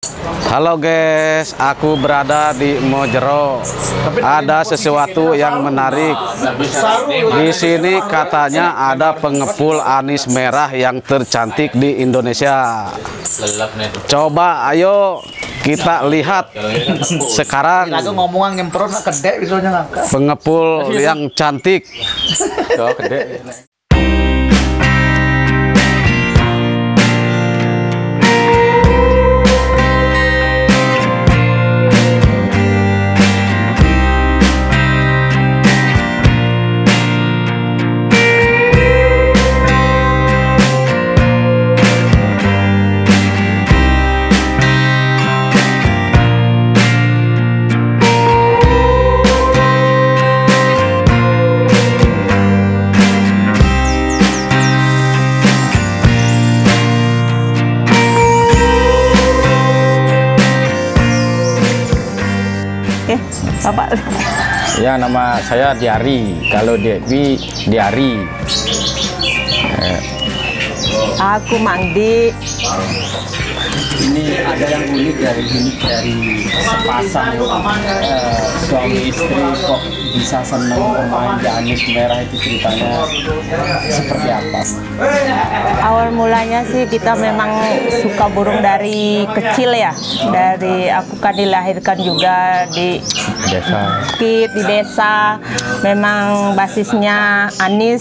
Halo guys, aku berada di Mojero. Ada sesuatu yang menarik. Di sini katanya ada pengepul anis merah yang tercantik di Indonesia. Coba ayo kita lihat sekarang pengepul yang cantik. Bapak. Ya, nama saya Diari. Kalau Dewi Diari. Aku Mangdi. Ini ada yang unik dari sepasang suami istri kok bisa senang bermain di anis merah, itu ceritanya seperti apa? Awal mulanya sih kita memang suka burung dari kecil ya. Dari aku kan dilahirkan juga di desa. Memang basisnya anis.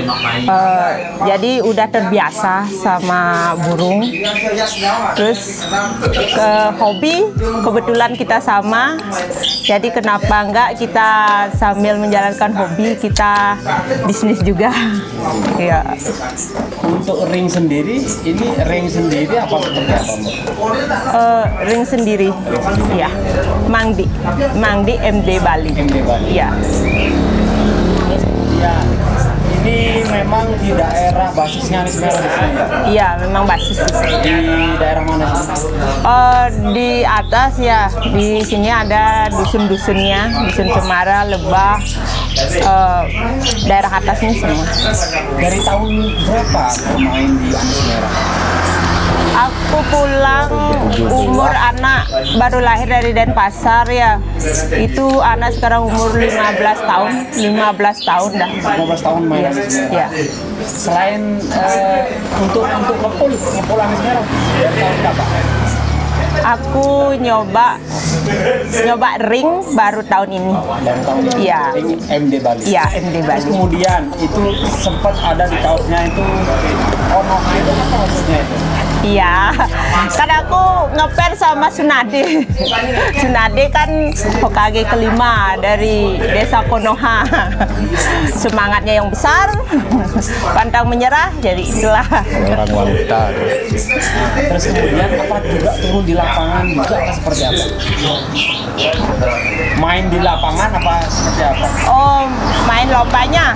Jadi udah terbiasa sama burung. Terus ke hobi kebetulan kita sama. Jadi kenapa enggak kita sambil menjalankan hobi kita bisnis juga. Ya. Untuk ring sendiri, ini ring sendiri apa seperti apa, Mbak? Ring sendiri. Ya. Mangdi MD Bali. MD Bali. Ya. Ya. Ini memang di daerah basisnya anis merah di sini. Iya, memang basis Di daerah mana sih? Di atas ya. Di sini ada dusun-dusunnya, Dusun Cemara, Lebah, daerah atasnya semua. Dari tahun berapa bermain di anis merah? Aku pulang umur anak baru lahir dari Denpasar ya. Itu anak sekarang umur 15 tahun. 15 tahun dah. 15 tahun main anis merah. Ya. Selain untuk ngepul anis merah dari tahun berapa? Aku nyoba ring baru tahun ini. Dari tahun ini. Iya. Ring MD Bali. Iya, MD Terus Bali. kemudian itu sempat ada di kaosnya itu ono itu apa maksudnya itu? Iya, kan aku ngeper sama Sunade. Sunade kan Hokage kelima dari desa Konoha. Semangatnya yang besar, pantang menyerah, jadi itulah. Orang wanita. Terus kemudian apa juga turun di lapangan juga apa seperti apa? Main di lapangan apa seperti apa? Oh, main lompanya.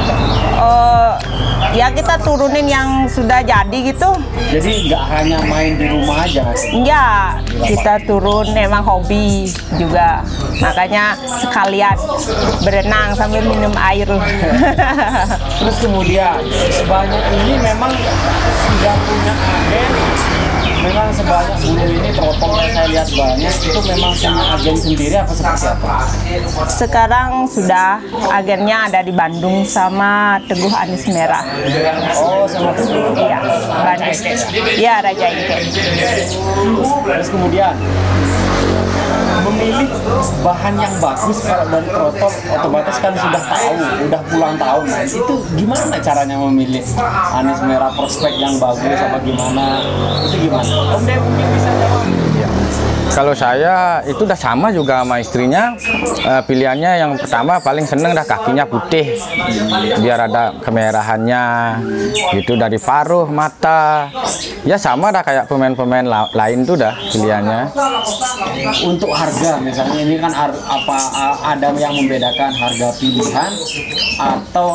Ya kita turunin yang sudah jadi gitu. Jadi nggak hanya main di rumah aja Mas? Enggak, kita turun memang hobi juga. Makanya sekalian berenang sambil minum air. Terus kemudian sebanyak ini memang sudah punya agen. Memang sebanyak burung ini trotol yang saya lihat banyak itu memang punya agen sendiri apa seperti apa? Sekarang sudah agennya ada di Bandung sama Teguh Anis Merah. Oh, sama Teguh. Iya, Bandung. Iya, Raja Inten. Terus kemudian memilih bahan yang bagus kalau dari trotol otomatis kan sudah tahu, udah puluhan tahun. Nah, itu gimana caranya memilih anis merah prospek yang bagus apa gimana? Itu gimana? Om Dek mungkin bisa jawab. Kalau saya itu udah sama juga sama istrinya. Pilihannya yang pertama paling seneng dah kakinya putih, biar ada kemerahannya gitu dari paruh mata. Ya sama dah kayak pemain-pemain lain tuh dah pilihannya. Untuk harga misalnya ini kan ada yang membedakan harga pilihan atau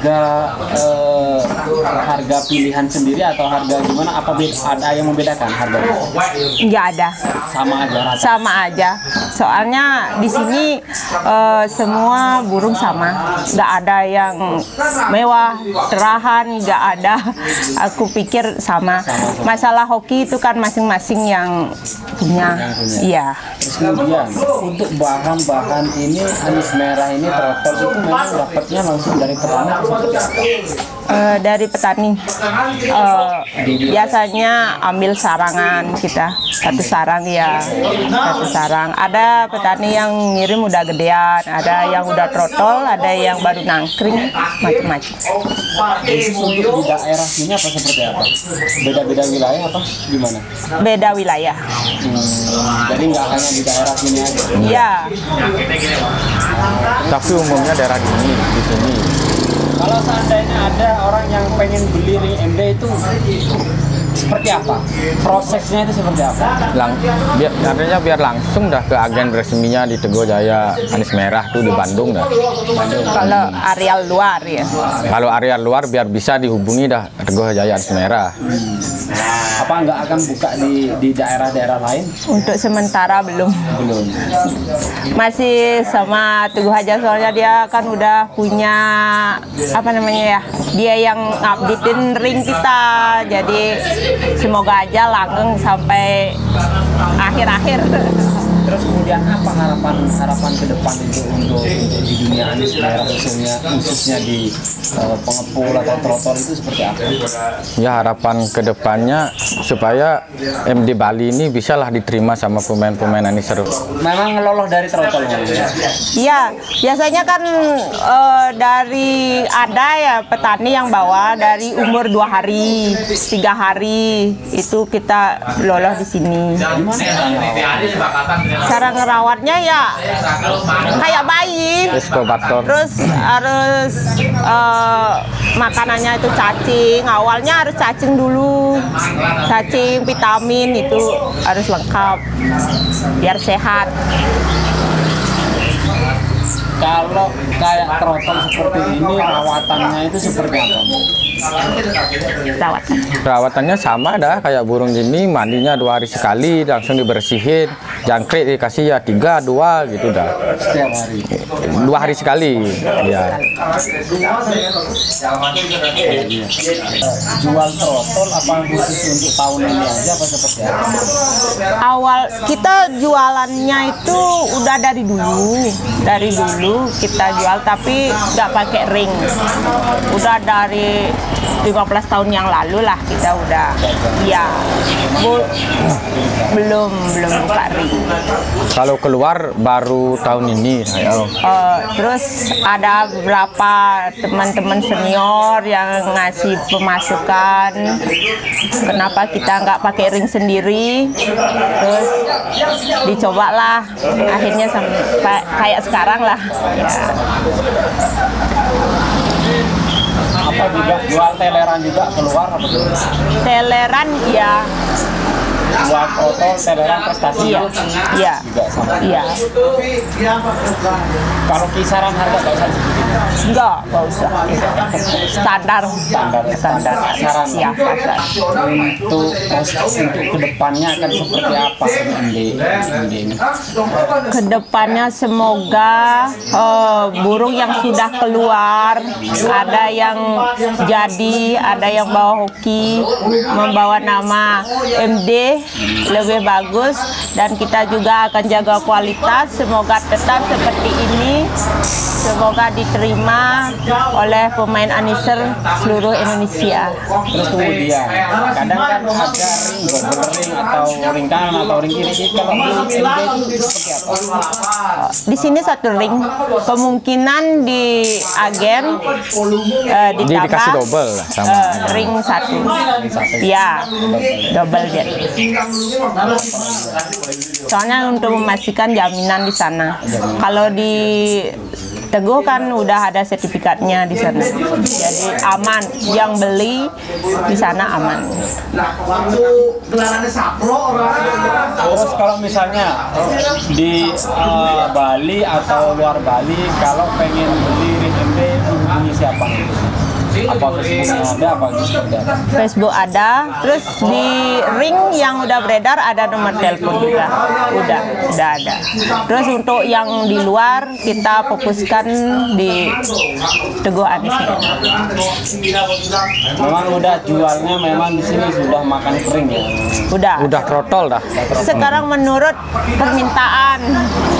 harga pilihan sendiri atau harga gimana? Apa ada yang membedakan harga? Nggak ada. Sama aja rata. Sama aja. Soalnya di sini semua burung sama, nggak ada yang mewah, terahan, nggak ada. Aku pikir sama. Masalah hoki itu kan masing-masing yang punya. Iya. Terus kemudian untuk bahan-bahan ini anis merah ini trotol itu memang dapatnya langsung dari petani atau seperti apa? Dari petani. Biasanya ambil sarangan kita, satu sarang ya, satu sarang. Ada petani yang ngirim udah gedean, ada yang udah trotol, ada yang baru nangkring, macam-macam. Khusus untuk di daerah sini apa seperti apa? Beda-beda wilayah apa gimana? Beda wilayah. Jadi nggak hanya di daerah sini aja. Iya. Tapi umumnya daerah di sini. Kalau seandainya ada orang yang pengen beli ring MD itu seperti apa? Prosesnya itu seperti apa? Artinya biar langsung dah ke agen resminya di Teguh Jaya Anis Merah tuh di Bandung dah. Kalau areal luar ya. Kalau area luar biar bisa dihubungi dah Teguh Jaya Anis Merah. Apa nggak akan buka di daerah-daerah lain? Untuk sementara belum. Belum. Masih sama Teguh aja, soalnya dia kan udah punya apa namanya ya, dia yang updatein ring kita, jadi semoga aja langgeng sampai akhir-akhir. Terus kemudian apa harapan ke depan untuk di dunia anis merah khususnya di pengepul atau trotol itu seperti apa? Ya harapan kedepannya supaya MD Bali ini bisalah diterima sama pemain-pemain anis seru. Memang ngelolos dari trotol ya? Iya, biasanya kan dari ada ya petani yang bawa dari umur 2 hari, 3 hari itu kita lolos di sini. Cara ngerawatnya ya kayak bayi. Terus harus makanannya itu cacing. Awalnya harus cacing dulu, cacing, vitamin itu harus lengkap biar sehat. Kalau kayak trotol seperti ini rawatannya itu seperti apa? Perawatannya sama dah kayak burung gini, mandinya 2 hari sekali, langsung dibersihin, jangkrik dikasih ya 3, 2 gitu dah. Setiap hari? 2 hari sekali ya. Jual trotol apa khusus untuk tahun ini aja apa seperti apa? Awal kita jualannya itu udah dari dulu kita jual, tapi nggak pakai ring. Udah dari 15 tahun yang lalu lah kita udah, ya belum buka ring. Kalau keluar baru tahun ini. Terus ada beberapa teman-teman senior yang ngasih pemasukan. Kenapa kita nggak pakai ring sendiri? Terus dicobalah, akhirnya sampai kayak sekarang lah. Ya. Apa juga jual teleran juga keluar apa? Teleran ya. Jual trotol, teleran prestasi Iya. Iya. juga sama. Iya. Kalau kisaran harga nggak usah disebutin. Enggak usah. Standar. Standar. Kisaran. Iya, pasar. Untuk kedepannya akan seperti apa MD ini? Kedepannya semoga burung yang sudah keluar, ada yang jadi, ada yang bawa hoki, membawa nama MD lebih bagus, dan kita juga akan jaga kualitas. Semoga tetap seperti ini, semoga diterima oleh pemain aniser seluruh Indonesia. Terus kemudian kadang kan ada ring, double ring atau ring kanan atau ring kiri. Kalau di MD itu seperti apa? Di sini satu ring, kemungkinan di agen ditambah dikasih double sama ring satu. Ya, double jet. Soalnya untuk memastikan jaminan di sana. Kalau di Teguh kan udah ada sertifikatnya di sana, jadi aman. Yang beli di sana aman. Terus kalau misalnya di Bali atau luar Bali, kalau pengen beli ring MD hubungi siapa? Apa Facebooknya ada, apa gitu ada? Facebook ada, terus di ring yang udah beredar ada nomor telepon juga, udah ada. Terus untuk yang di luar kita fokuskan di Teguh Anies. Memang udah jualnya memang di sini sudah makan kering ya. Udah. Udah trotol dah. Sekarang menurut permintaan